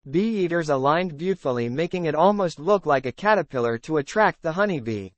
Bee eaters aligned beautifully, making it almost look like a caterpillar to attract the honeybee.